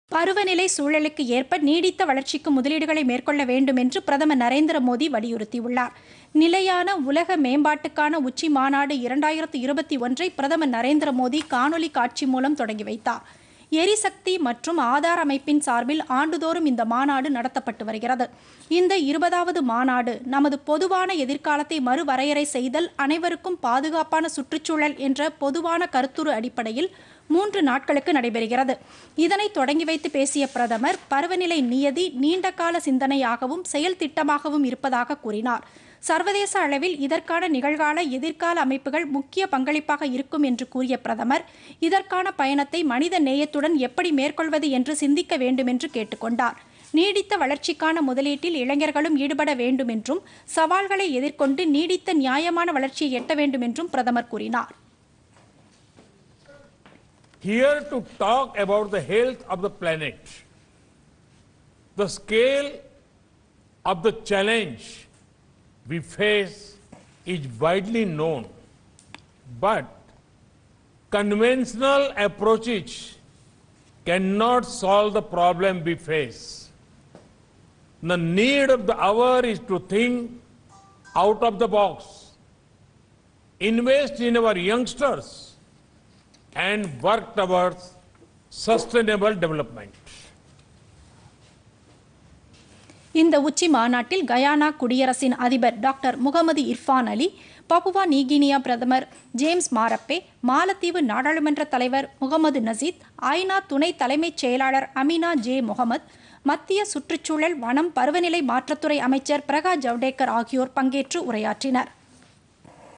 பருவநிலை சூழலுக்கு ஏற்ப நீடித்த வளர்ச்சிக்கு முதலீடுகளை மேற்கொள்ள வேண்டும் என்று பிரதமர் நரேந்திர மோடி வலியுறுத்தியுள்ளார். நிலையான உலக மேம்பாட்டுக்கான உச்சி மாநாடு 2021 பிரதமர் நரேந்திர மோடி காணொலி காட்சி மூலம் தொடங்கி வைத்தார். எரிசக்தி மற்றும் ஆதார அமைப்பின் சார்பில் ஆண்டுதோறும் இந்த மாநாடு நடத்தப்பட்டு வருகிறது. இந்த 20வது மாநாடு நமது பொதுவான எதிர்காலத்தை மறுவரையறை செய்தல், அனைவருக்கும் பாதுகாப்பான சுற்றுச்சூழல் என்ற பொதுவான கருத்துரு அடிப்படையில் 3 நாட்களுக்கு நடைபெறுகிறது. இதனை தொடங்கி வைத்து பேசிய பிரதமர், பருவநிலை நியதி நீண்டகால சிந்தனையாகவும் செயல் திட்டமாகவும் இருப்பதாக கூறினார். சர்வதேச அளவில் இதற்கான நிகழ்கால எதிர்கால அமைப்புகள் முக்கிய பங்களிப்பாக இருக்கும் என்று கூறிய பிரதமர், இதற்கான பயணத்தை மனித நேயத்துடன் எப்படி மேற்கொள்வது என்று சிந்திக்க வேண்டும் என்று கேட்டுக்கொண்டார். நீடித்த வளர்ச்சிக்கான முதலீட்டில் இளைஞர்களும் ஈடுபட வேண்டும் என்றும், சவால்களை எதிர்கொண்டு நீடித்த நியாயமான வளர்ச்சியை எட்ட வேண்டும் என்றும் பிரதமர் கூறினார். Here to talk about the health of the planet, the scale of the challenge we face is widely known, but conventional approaches cannot solve the problem we face. The need of the hour is to think out of the box, invest in our youngsters, and work towards sustainable development. இந்த உச்சி மாநாட்டில் Guyana குடியரசின் அதிபர் doctor Mohamed Irfaan Ali, Papua New Guinea பிரதமர் James Marape, மாலத்தீவு நாடாளுமன்ற தலைவர் முகமது நசீத், ஐநா துணை தலைமைச் செயலாளர் அமினா ஜே முகமது, மத்திய சுற்றுச்சூழல், வனம், பருவநிலை மாற்றத்துறை அமைச்சர் பிரகாஷ் ஜவடேகர் ஆகியோர் பங்கேற்று உரையாற்றினர்.